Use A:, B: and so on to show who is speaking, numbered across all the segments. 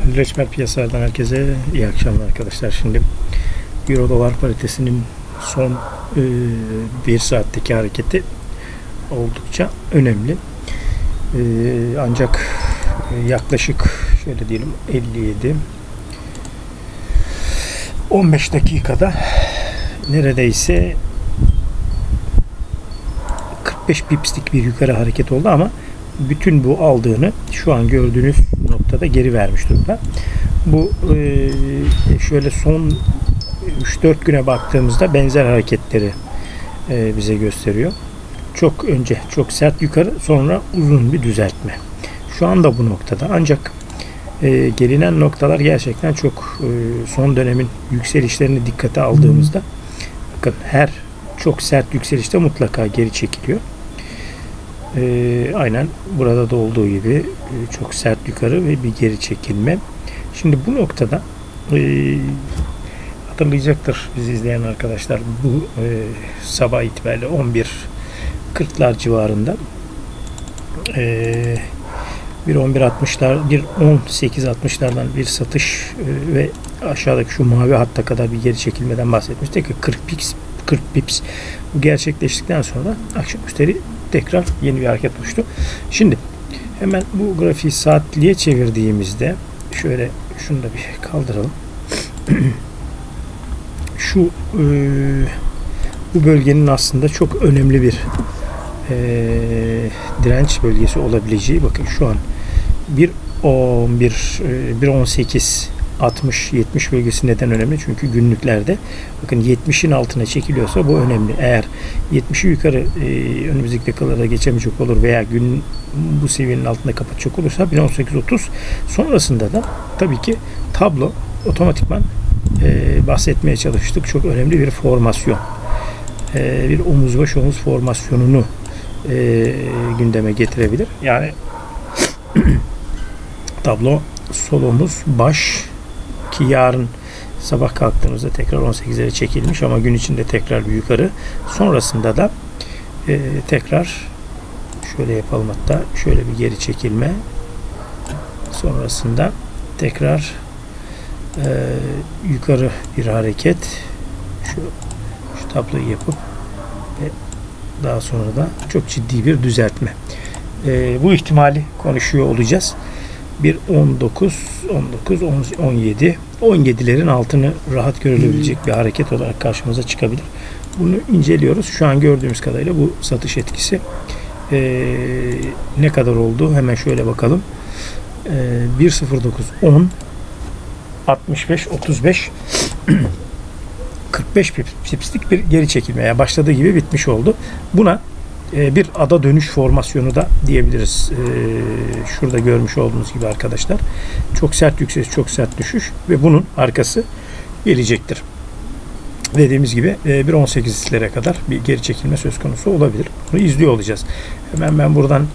A: Reçber piyasalardan herkese iyi akşamlar arkadaşlar. Şimdi Euro dolar paritesinin son 1 saatteki hareketi oldukça önemli. Ancak yaklaşık şöyle diyelim 15 dakikada neredeyse 45 pipslik bir yukarı hareket oldu ama bütün bu aldığını şu an gördüğünüz noktada geri vermiş durumda. Bu şöyle son 3-4 güne baktığımızda benzer hareketleri bize gösteriyor. Çok önce çok sert yukarı, sonra uzun bir düzeltme. Şu anda bu noktada. Ancak gelinen noktalar gerçekten çok son dönemin yükselişlerini dikkate aldığımızda bakın her çok sert yükselişte mutlaka geri çekiliyor. Aynen burada da olduğu gibi çok sert yukarı ve bir geri çekilme. Şimdi bu noktada hatırlayacaktır bizi izleyen arkadaşlar, bu sabah itibariyle 11.40'lar civarında bir 11.60'lar, bir 18.60'lardan bir satış ve aşağıdaki şu mavi hatta kadar bir geri çekilmeden bahsetmiştik ki 40 pips bu gerçekleştikten sonra akşamüstü tekrar yeni bir hareket oluştu. Şimdi hemen bu grafiği saatliğe çevirdiğimizde şöyle şunu da bir kaldıralım. Şu bu bölgenin aslında çok önemli bir direnç bölgesi olabileceği, bakın şu an 1.18 60-70 bölgesi neden önemli? Çünkü günlüklerde bakın 70'in altına çekiliyorsa bu önemli. Eğer 70'i yukarı önümüzdeki dakikalarda geçemeyecek olur veya gün bu seviyenin altında kapatacak olursa 1.18-30 sonrasında da tabii ki tablo otomatikman bahsetmeye çalıştık. Çok önemli bir formasyon. Bir omuz baş omuz formasyonunu gündeme getirebilir. Yani tablo sol omuz baş, ki yarın sabah kalktığımızda tekrar 18'lere çekilmiş ama gün içinde tekrar bir yukarı. Sonrasında da tekrar şöyle yapalım, hatta şöyle bir geri çekilme. Sonrasında tekrar yukarı bir hareket. Şu tabloyu yapıp ve daha sonra da çok ciddi bir düzeltme. Bu ihtimali konuşuyor olacağız. Bir 17'lerin altını rahat görülebilecek bir hareket olarak karşımıza çıkabilir. Bunu inceliyoruz. Şu an gördüğümüz kadarıyla bu satış etkisi ne kadar oldu? Hemen şöyle bakalım. 1.09 10 65 35 45 pipslik bir geri çekilmeye başladığı gibi bitmiş oldu. Buna bir ada dönüş formasyonu da diyebiliriz. Şurada görmüş olduğunuz gibi arkadaşlar. Çok sert yükseliş, çok sert düşüş ve bunun arkası gelecektir. Dediğimiz gibi 1.18'lere kadar bir geri çekilme söz konusu olabilir. Bunu izliyor olacağız. Hemen ben buradan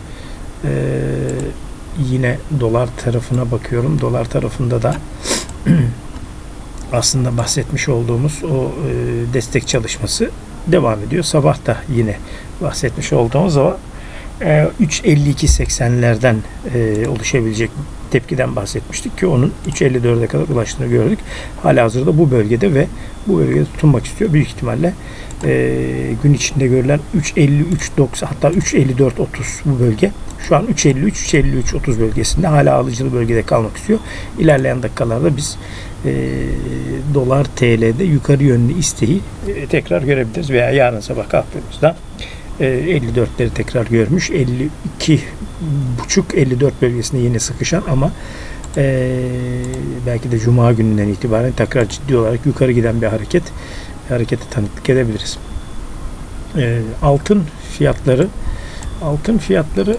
A: yine dolar tarafına bakıyorum. Dolar tarafında da aslında bahsetmiş olduğumuz o destek çalışması devam ediyor. Sabah da yine bahsetmiş olduğumuz ama 3.52.80'lerden oluşabilecek tepkiden bahsetmiştik ki onun 3.54'e kadar ulaştığını gördük. Halihazırda bu bölgede ve bu bölgede tutunmak istiyor. Büyük ihtimalle gün içinde görülen 3.53.90 hatta 3.54.30 bu bölge. Şu an 3.53-3.53.30 bölgesinde hala alıcılı bölgede kalmak istiyor. İlerleyen dakikalarda biz dolar TL'de yukarı yönlü isteği tekrar görebiliriz veya yarın sabah kalktığımızda 54'leri tekrar görmüş. 52,5-54 bölgesinde yine sıkışan ama belki de Cuma gününden itibaren tekrar ciddi olarak yukarı giden bir harekete tanıklık edebiliriz. Altın fiyatları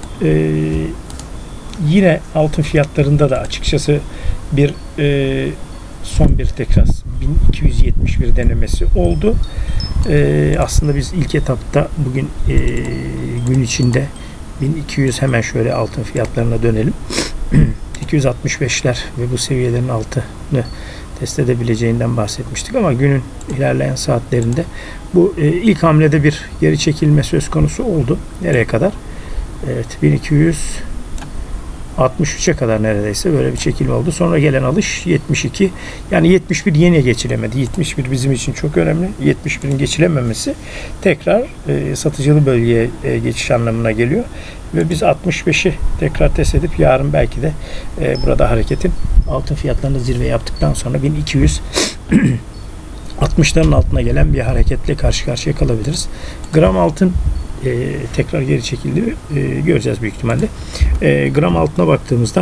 A: yine altın fiyatlarında da açıkçası bir son bir tekrar 1271 denemesi oldu. Aslında biz ilk etapta bugün gün içinde 1200, hemen şöyle altın fiyatlarına dönelim. 265'ler ve bu seviyelerin altını test edebileceğinden bahsetmiştik ama günün ilerleyen saatlerinde bu ilk hamlede bir geri çekilme söz konusu oldu. Nereye kadar? Evet, 1200 63'e kadar neredeyse böyle bir çekilme oldu. Sonra gelen alış 72. Yani 71 yine geçilemedi. 71 bizim için çok önemli. 71'in geçilememesi tekrar satıcılı bölgeye geçiş anlamına geliyor. Ve biz 65'i tekrar test edip yarın belki de burada hareketin altın fiyatlarını zirve yaptıktan sonra 1200 60'ların altına gelen bir hareketle karşı karşıya kalabiliriz. Gram altın tekrar geri çekildi. Göreceğiz büyük ihtimalle. Gram altına baktığımızda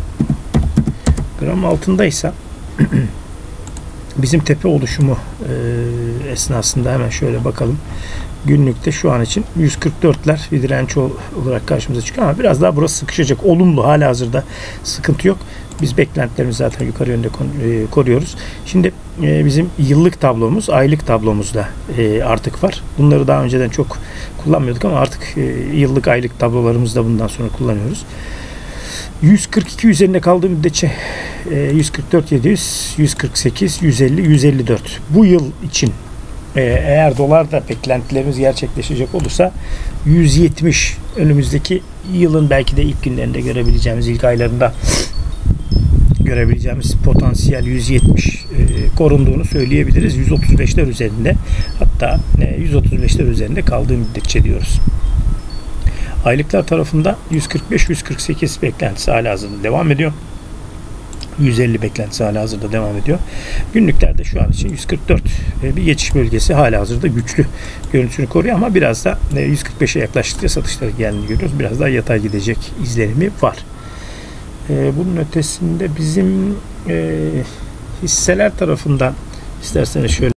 A: gram altındaysa bizim tepe oluşumu esnasında hemen şöyle bakalım. Günlükte şu an için 144'ler bir direnç olarak karşımıza çıkıyor ama biraz daha burası sıkışacak. Olumlu, hala hazırda sıkıntı yok. Biz beklentilerimizi zaten yukarı yönde koruyoruz. Şimdi bizim yıllık tablomuz, aylık tablomuz da artık var. Bunları daha önceden çok kullanmıyorduk ama artık yıllık, aylık tablolarımızı da bundan sonra kullanıyoruz. 142 üzerinde kaldığı müddetçe 144 700, 148, 150, 154. Bu yıl için eğer dolarda beklentilerimiz gerçekleşecek olursa 170, önümüzdeki yılın belki de ilk günlerinde görebileceğimiz, ilk aylarında görebileceğimiz potansiyel 170 korunduğunu söyleyebiliriz. 135'ler üzerinde, hatta 135'ler üzerinde kaldığı müddetçe diyoruz. Aylıklar tarafında 145-148 beklentisi halihazırda devam ediyor. 150 beklentisi halihazırda devam ediyor. Günlüklerde şu an için 144 bir geçiş bölgesi halihazırda güçlü görüntüsünü koruyor ama biraz da 145'e yaklaştıkça satışlara geldiğini görüyoruz. Biraz daha yatay gidecek izlenimi var. Bunun ötesinde bizim hisseler tarafından isterseniz şöyle